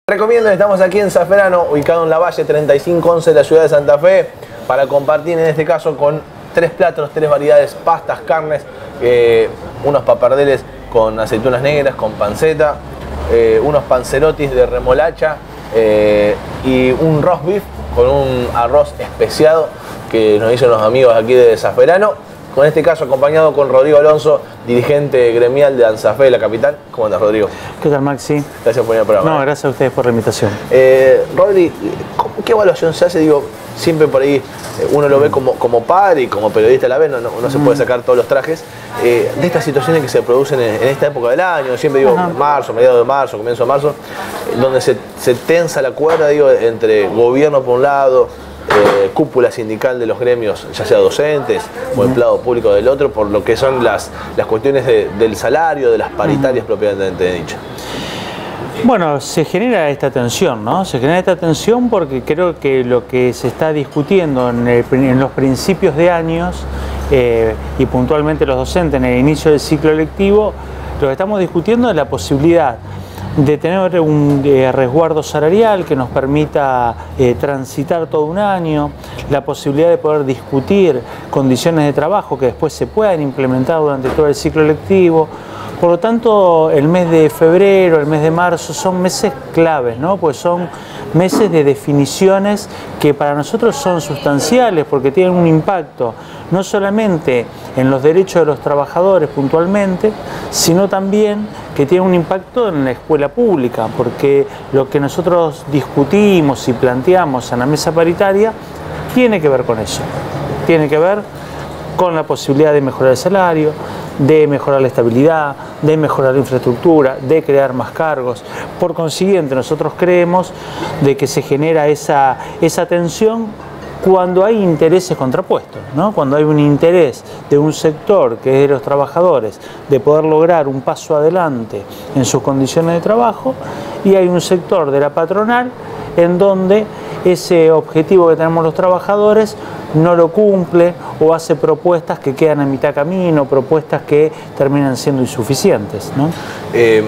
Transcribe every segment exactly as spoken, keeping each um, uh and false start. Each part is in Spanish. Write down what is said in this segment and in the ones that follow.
Recomiendo, estamos aquí en Zafferano, ubicado en la Valle treinta y cinco once de la ciudad de Santa Fe, para compartir en este caso con tres platos, tres variedades, pastas, carnes, eh, unos papardeles con aceitunas negras, con panceta, eh, unos panzerotis de remolacha eh, y un roast beef con un arroz especiado que nos hizo los amigos aquí de Zafferano. Con este caso acompañado con Rodrigo Alonso, dirigente gremial de ANSAFE, la capital. ¿Cómo andas, Rodrigo? ¿Qué tal, Maxi? Gracias por venir al programa. No, gracias a ustedes por la invitación. Eh, Rodri, ¿qué evaluación se hace? Digo, siempre por ahí uno lo ve como, como padre y como periodista a la vez, no, no, no se puede sacar todos los trajes, eh, de estas situaciones que se producen en, en esta época del año, siempre digo, Ajá. marzo, mediados de marzo, comienzo de marzo, donde se, se tensa la cuerda, digo, entre gobierno por un lado, Eh, cúpula sindical de los gremios, ya sea docentes o empleado público del otro, por lo que son las, las cuestiones de, del salario, de las paritarias propiamente dicho. Bueno, se genera esta tensión, ¿no? Se genera esta tensión porque creo que lo que se está discutiendo en, el, en los principios de años eh, y puntualmente los docentes en el inicio del ciclo lectivo, lo que estamos discutiendo es la posibilidad de tener un eh, resguardo salarial que nos permita eh, transitar todo un año, la posibilidad de poder discutir condiciones de trabajo que después se puedan implementar durante todo el ciclo lectivo. Por lo tanto, el mes de febrero, el mes de marzo son meses claves, ¿no? Pues son meses de definiciones que para nosotros son sustanciales porque tienen un impacto no solamente en los derechos de los trabajadores puntualmente, sino también que tiene un impacto en la escuela pública, porque lo que nosotros discutimos y planteamos en la mesa paritaria tiene que ver con eso, tiene que ver con la posibilidad de mejorar el salario, de mejorar la estabilidad, de mejorar la infraestructura, de crear más cargos. Por consiguiente, nosotros creemos de que se genera esa, esa tensión cuando hay intereses contrapuestos, ¿no? Cuando hay un interés de un sector que es de los trabajadores de poder lograr un paso adelante en sus condiciones de trabajo y hay un sector de la patronal en donde ese objetivo que tenemos los trabajadores no lo cumple o hace propuestas que quedan a mitad camino, propuestas que terminan siendo insuficientes, ¿no? Eh,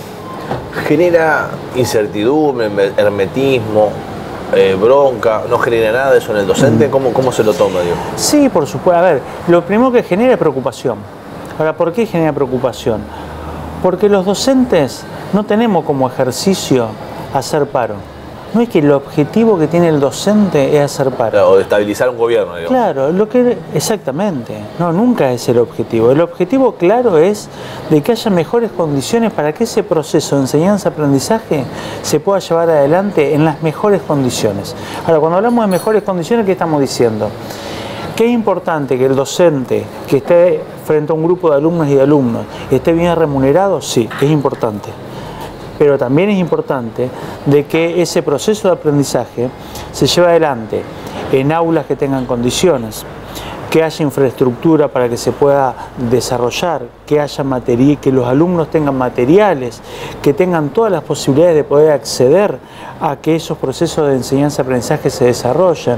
genera incertidumbre, hermetismo, eh, bronca, no genera nada de eso en el docente. ¿Cómo, cómo se lo toma, digo? Sí, por supuesto. A ver, lo primero que genera es preocupación. Ahora, ¿por qué genera preocupación? Porque los docentes no tenemos como ejercicio hacer paro. No es que el objetivo que tiene el docente es hacer paro. O de estabilizar un gobierno, digamos. Claro, lo que, exactamente. No, nunca es el objetivo. El objetivo, claro, es de que haya mejores condiciones para que ese proceso de enseñanza-aprendizaje se pueda llevar adelante en las mejores condiciones. Ahora, cuando hablamos de mejores condiciones, ¿qué estamos diciendo? Que es importante que el docente que esté frente a un grupo de alumnos y de alumnos esté bien remunerado, sí, es importante. Pero también es importante de que ese proceso de aprendizaje se lleve adelante en aulas que tengan condiciones, que haya infraestructura para que se pueda desarrollar, que haya material, que los alumnos tengan materiales, que tengan todas las posibilidades de poder acceder a que esos procesos de enseñanza-aprendizaje se desarrollen,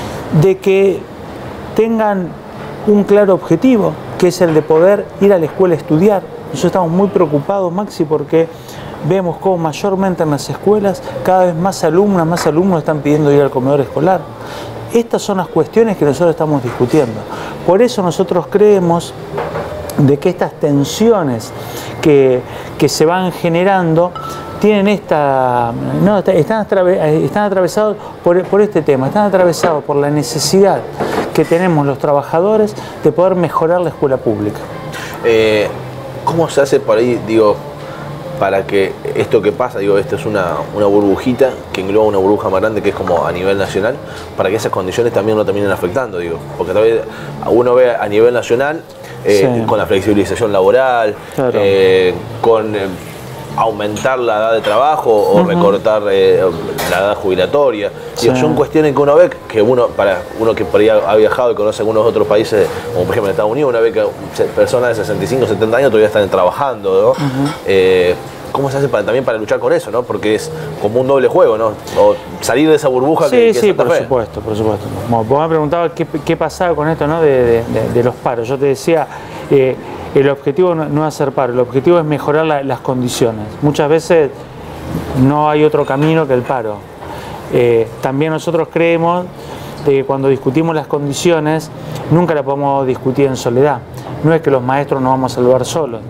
de que tengan un claro objetivo, que es el de poder ir a la escuela a estudiar. Nosotros estamos muy preocupados, Maxi, porque vemos cómo mayormente en las escuelas cada vez más alumnas, más alumnos están pidiendo ir al comedor escolar. Estas son las cuestiones que nosotros estamos discutiendo. Por eso nosotros creemos de que estas tensiones que, que se van generando tienen esta, no, están, atraves, están atravesados por, por este tema, están atravesados por la necesidad que tenemos los trabajadores de poder mejorar la escuela pública. Eh, ¿Cómo se hace por ahí, digo, para que esto que pasa, digo, esto es una, una burbujita que engloba una burbuja más grande que es como a nivel nacional, para que esas condiciones también no terminen afectando, digo? Porque tal vez uno ve a nivel nacional eh, sí. con la flexibilización laboral, claro. eh, con eh, aumentar la edad de trabajo o uh-huh. recortar eh, la edad jubilatoria. Sí. Digo, son cuestiones que uno ve que uno, para uno que por ahí ha viajado y conoce algunos otros países, como por ejemplo en Estados Unidos, uno ve que personas de sesenta y cinco, setenta años todavía están trabajando, ¿no? Uh-huh. eh, ¿Cómo se hace para, también para luchar con eso, ¿no? Porque es como un doble juego, ¿no? O salir de esa burbuja sí, que, que sí, es Santa por Fe. supuesto, por supuesto. Como vos me preguntabas qué, qué pasaba con esto, ¿no? De, de, de, de los paros. Yo te decía, eh, el objetivo no, no es hacer paro, el objetivo es mejorar la, las condiciones. Muchas veces no hay otro camino que el paro. Eh, también nosotros creemos de que cuando discutimos las condiciones, nunca las podemos discutir en soledad. No es que los maestros nos vamos a salvar solos.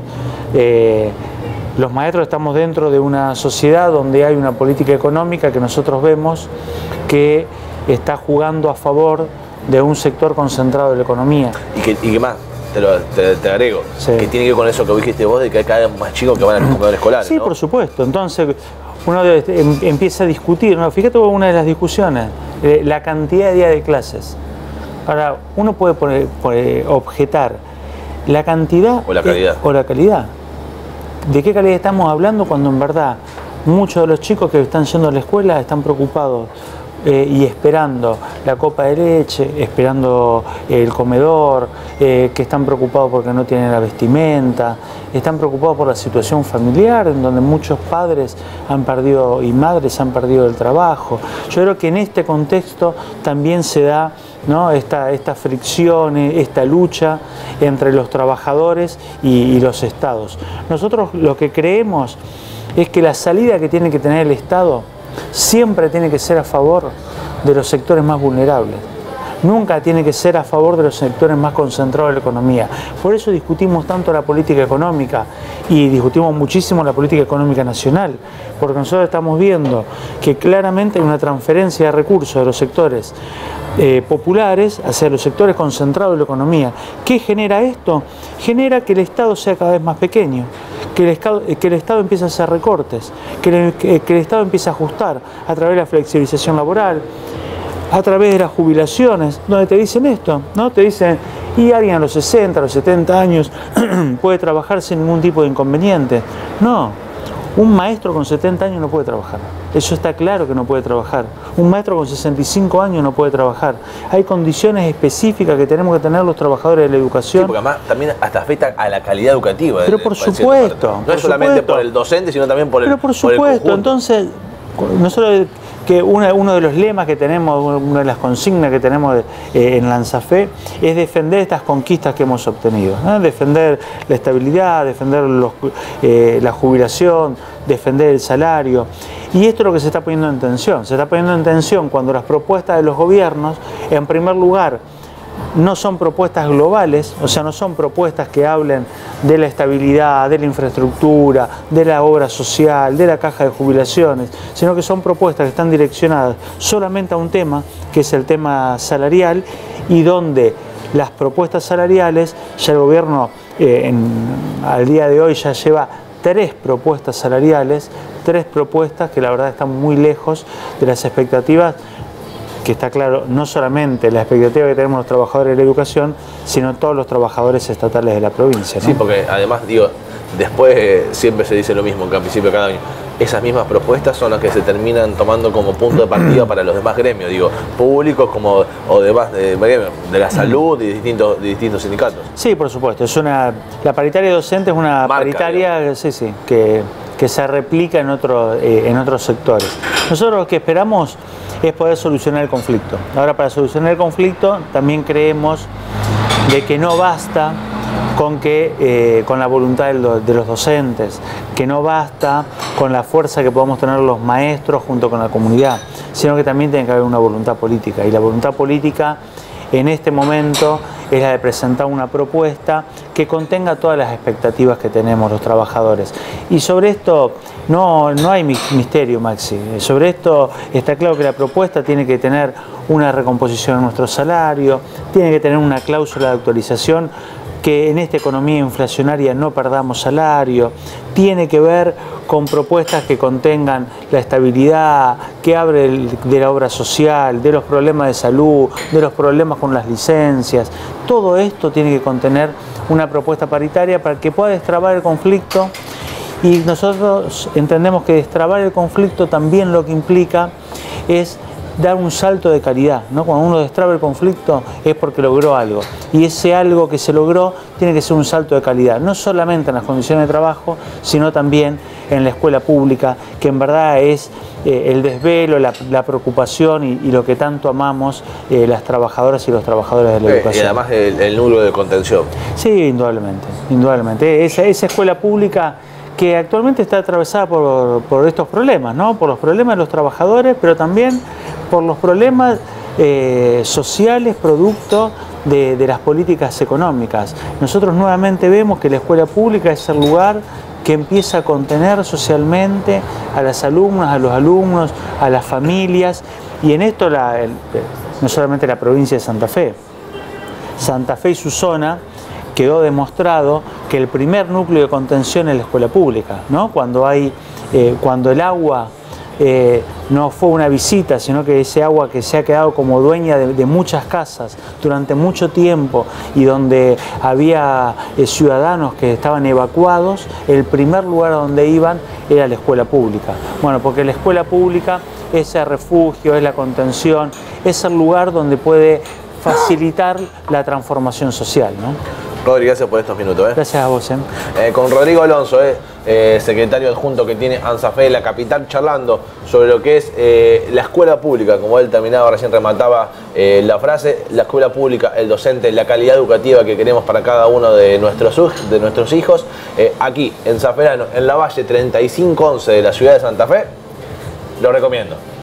Eh, los maestros estamos dentro de una sociedad donde hay una política económica que nosotros vemos que está jugando a favor de un sector concentrado de la economía. ¿Y qué, y qué más? Te, lo, te, te agrego, sí. Que tiene que ver con eso que dijiste vos, de que hay cada vez más chicos que van a los comedores escolares, sí, ¿no? Por supuesto. Entonces uno em, empieza a discutir, ¿no? Fíjate una de las discusiones, eh, la cantidad de días de clases. Ahora, uno puede poner, puede objetar la cantidad o la calidad. Eh, o la calidad. ¿De qué calidad estamos hablando cuando en verdad muchos de los chicos que están yendo a la escuela están preocupados eh, y esperando la copa de leche, esperando el comedor, eh, que están preocupados porque no tienen la vestimenta, están preocupados por la situación familiar, en donde muchos padres han perdido y madres han perdido el trabajo? Yo creo que en este contexto también se da, ¿no?, esta, esta fricción, esta lucha entre los trabajadores y, y los estados. Nosotros lo que creemos es que la salida que tiene que tener el Estado siempre tiene que ser a favor de los sectores más vulnerables. Nunca tiene que ser a favor de los sectores más concentrados de la economía. Por eso discutimos tanto la política económica y discutimos muchísimo la política económica nacional, porque nosotros estamos viendo que claramente hay una transferencia de recursos de los sectores eh, populares hacia los sectores concentrados de la economía. ¿Qué genera esto? Genera que el Estado sea cada vez más pequeño, que el Estado, que el Estado empiece a hacer recortes, que el, que, que el Estado empiece a ajustar a través de la flexibilización laboral, a través de las jubilaciones, donde te dicen esto, ¿no? Te dicen, y alguien a los sesenta, a los setenta años puede trabajar sin ningún tipo de inconveniente. No, un maestro con setenta años no puede trabajar. Eso está claro que no puede trabajar. Un maestro con sesenta y cinco años no puede trabajar. Hay condiciones específicas que tenemos que tener los trabajadores de la educación. Sí, porque además también hasta afecta a la calidad educativa. Pero por supuesto. No es solamente por el docente, sino también por el Pero por supuesto, entonces, nosotros... que una, uno de los lemas que tenemos, una de las consignas que tenemos eh, en Lanzafe es defender estas conquistas que hemos obtenido, ¿no? Defender la estabilidad, defender los, eh, la jubilación, defender el salario. Y esto es lo que se está poniendo en tensión. Se está poniendo en tensión cuando las propuestas de los gobiernos, en primer lugar, no son propuestas globales, o sea, no son propuestas que hablen de la estabilidad, de la infraestructura, de la obra social, de la caja de jubilaciones, sino que son propuestas que están direccionadas solamente a un tema, que es el tema salarial, y donde las propuestas salariales, ya el gobierno eh, en, al día de hoy ya lleva tres propuestas salariales, tres propuestas que la verdad están muy lejos de las expectativas, que está claro, no solamente la expectativa que tenemos los trabajadores de la educación, sino todos los trabajadores estatales de la provincia, ¿no? Sí, porque además, digo, después eh, siempre se dice lo mismo, que al principio de cada año, esas mismas propuestas son las que se terminan tomando como punto de partida para los demás gremios, digo, públicos como o demás de, de la salud y distintos, de distintos sindicatos. Sí, por supuesto, es una, la paritaria docente es una Marca, paritaria digo. sí, sí, que, que se replica en, otro, eh, en otros sectores. Nosotros lo que esperamos es poder solucionar el conflicto. Ahora, para solucionar el conflicto también creemos de que no basta con, que, eh, con la voluntad de los, de los docentes, que no basta con la fuerza que podamos tener los maestros junto con la comunidad, sino que también tiene que haber una voluntad política. Y la voluntad política en este momento es la de presentar una propuesta que contenga todas las expectativas que tenemos los trabajadores. Y sobre esto no, no hay misterio, Maxi. Sobre esto está claro que la propuesta tiene que tener una recomposición de nuestro salario, tiene que tener una cláusula de actualización, que en esta economía inflacionaria no perdamos salario, tiene que ver con propuestas que contengan la estabilidad, que hable de la obra social, de los problemas de salud, de los problemas con las licencias. Todo esto tiene que contener una propuesta paritaria para que pueda destrabar el conflicto, y nosotros entendemos que destrabar el conflicto también lo que implica es dar un salto de calidad, ¿no? Cuando uno destraba el conflicto es porque logró algo, y ese algo que se logró tiene que ser un salto de calidad, no solamente en las condiciones de trabajo, sino también en la escuela pública, que en verdad es eh, el desvelo, la, la preocupación y, y lo que tanto amamos eh, las trabajadoras y los trabajadores de la eh, educación. Y además el, el núcleo de contención. Sí, indudablemente, indudablemente. Esa, esa escuela pública que actualmente está atravesada por, por estos problemas, ¿no? Por los problemas de los trabajadores, pero también por los problemas eh, sociales producto de, de las políticas económicas. Nosotros nuevamente vemos que la escuela pública es el lugar que empieza a contener socialmente a las alumnas, a los alumnos, a las familias, y en esto la, el, no solamente la provincia de Santa Fe, Santa Fe y su zona quedó demostrado que el primer núcleo de contención es la escuela pública, ¿no? Cuando hay, eh, cuando el agua eh, no fue una visita, sino que ese agua que se ha quedado como dueña de, de muchas casas durante mucho tiempo y donde había eh, ciudadanos que estaban evacuados, el primer lugar a donde iban era la escuela pública. Bueno, porque la escuela pública es el refugio, es la contención, es el lugar donde puede facilitar la transformación social, ¿no? Rodri, gracias por estos minutos. ¿eh? Gracias a vos. ¿eh? Eh, con Rodrigo Alonso, eh, eh, secretario adjunto que tiene ANSAFE de la capital, charlando sobre lo que es eh, la escuela pública, como él terminaba, recién remataba eh, la frase, la escuela pública, el docente, la calidad educativa que queremos para cada uno de nuestros, de nuestros hijos, eh, aquí en Zafferano, en la Valle treinta y cinco once de la ciudad de Santa Fe, lo recomiendo.